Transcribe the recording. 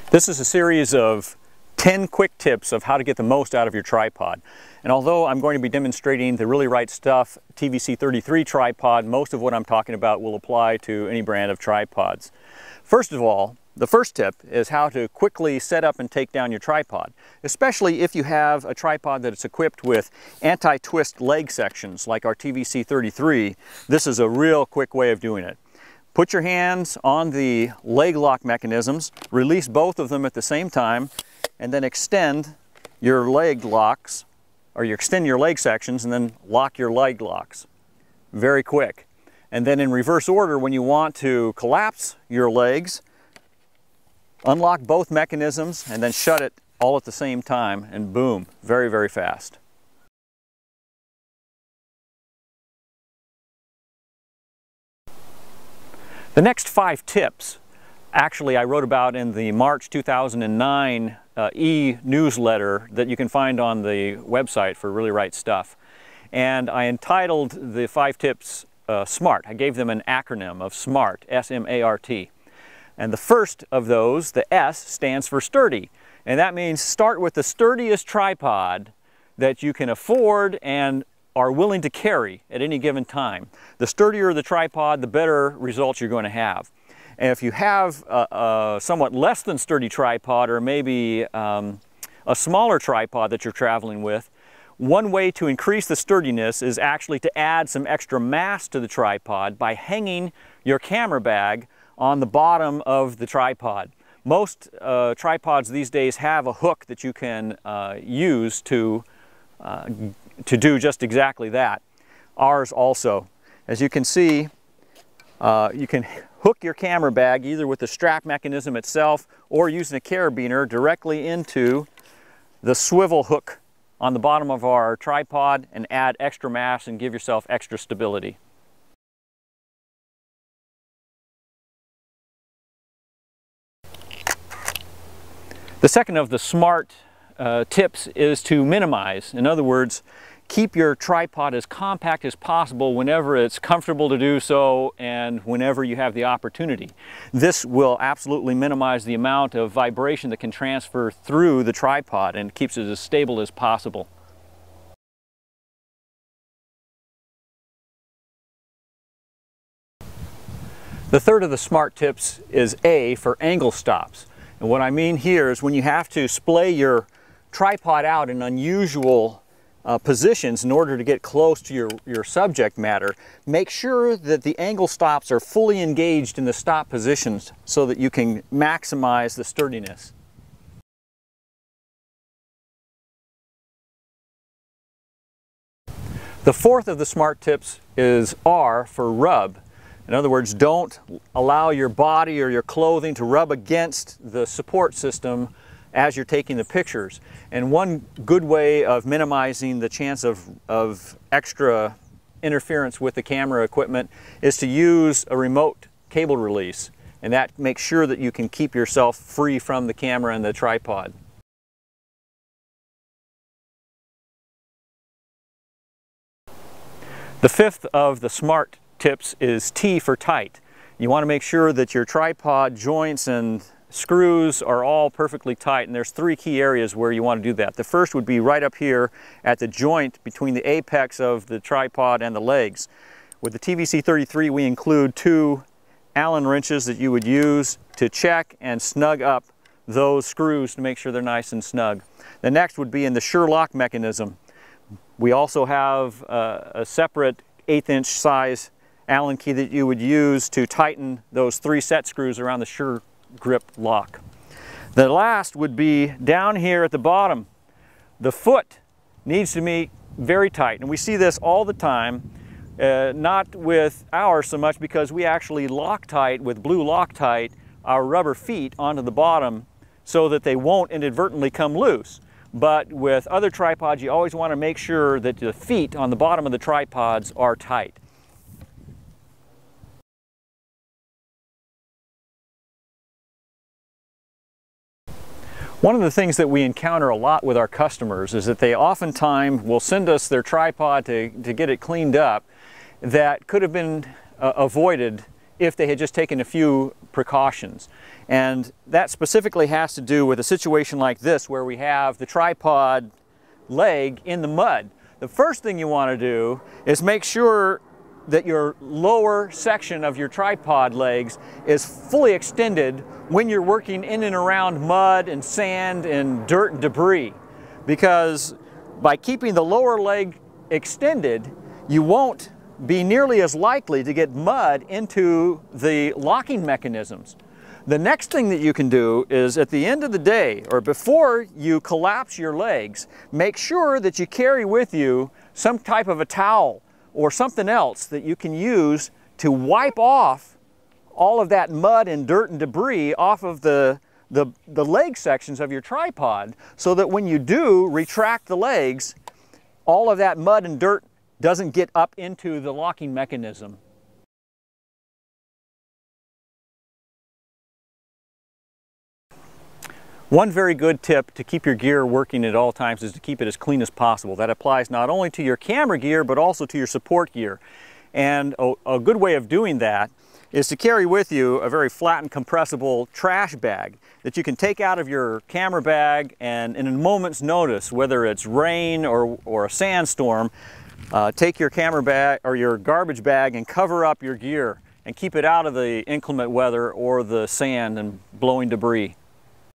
This is a series of 10 quick tips of how to get the most out of your tripod. And although I'm going to be demonstrating the Really Right Stuff TVC33 tripod, most of what I'm talking about will apply to any brand of tripods. First of all, the first tip is how to quickly set up and take down your tripod, especially if you have a tripod that is equipped with anti-twist leg sections like our TVC33. This is a real quick way of doing it. Put your hands on the leg lock mechanisms, release both of them at the same time, and then extend your leg locks, or you extend your leg sections and then lock your leg locks. Very quick. And then in reverse order, when you want to collapse your legs, unlock both mechanisms and then shut it all at the same time, and boom, very, very fast. The next 5 tips, actually I wrote about in the March 2009 e-newsletter that you can find on the website for Really Right Stuff. And I entitled the 5 tips SMART. I gave them an acronym of SMART, S-M-A-R-T. And the first of those, the S, stands for sturdy. And that means start with the sturdiest tripod that you can afford and are willing to carry at any given time. The sturdier the tripod, the better results you're going to have. And if you have a somewhat less than sturdy tripod, or maybe a smaller tripod that you're traveling with, one way to increase the sturdiness is actually to add some extra mass to the tripod by hanging your camera bag on the bottom of the tripod. Most tripods these days have a hook that you can use to do just exactly that. Ours also. As you can see, you can hook your camera bag either with the strap mechanism itself or using a carabiner directly into the swivel hook on the bottom of our tripod and add extra mass and give yourself extra stability. The second of the SMART tips is to minimize. In other words, keep your tripod as compact as possible whenever it's comfortable to do so and whenever you have the opportunity. This will absolutely minimize the amount of vibration that can transfer through the tripod and keeps it as stable as possible. The third of the SMART tips is A for angle stops. And what I mean here is when you have to splay your tripod out in unusual positions in order to get close to your subject matter, make sure that the angle stops are fully engaged in the stop positions so that you can maximize the sturdiness. The fourth of the SMART tips is R for rub. In other words, don't allow your body or your clothing to rub against the support system as you're taking the pictures. And one good way of minimizing the chance of extra interference with the camera equipment is to use a remote cable release. And that makes sure that you can keep yourself free from the camera and the tripod. The fifth of the SMART tips is T for tight. You want to make sure that your tripod joints and screws are all perfectly tight, and there's 3 key areas where you want to do that. The first would be right up here at the joint between the apex of the tripod and the legs. With the TVC33 we include 2 Allen wrenches that you would use to check and snug up those screws to make sure they're nice and snug. The next would be in the sure lock mechanism. We also have a separate 1/8" size Allen key that you would use to tighten those 3 set screws around the sure grip lock. The last would be down here at the bottom. The foot needs to be very tight, and we see this all the time, not with ours so much because we actually Loctite with blue Loctite our rubber feet onto the bottom so that they won't inadvertently come loose. But with other tripods you always want to make sure that the feet on the bottom of the tripods are tight. One of the things that we encounter a lot with our customers is that they oftentimes will send us their tripod to get it cleaned up that could have been avoided if they had just taken a few precautions. And that specifically has to do with a situation like this where we have the tripod leg in the mud. The first thing you want to do is make sure that your lower section of your tripod legs is fully extended when you're working in and around mud and sand and dirt and debris. Because by keeping the lower leg extended, you won't be nearly as likely to get mud into the locking mechanisms. The next thing that you can do is at the end of the day, or before you collapse your legs, make sure that you carry with you some type of a towel or something else that you can use to wipe off all of that mud and dirt and debris off of the leg sections of your tripod, so that when you do retract the legs, all of that mud and dirt doesn't get up into the locking mechanism. One very good tip to keep your gear working at all times is to keep it as clean as possible. That applies not only to your camera gear, but also to your support gear. And a good way of doing that is to carry with you a very flat and compressible trash bag that you can take out of your camera bag, and in a moment's notice, whether it's rain or a sandstorm, take your camera bag or your garbage bag and cover up your gear and keep it out of the inclement weather or the sand and blowing debris.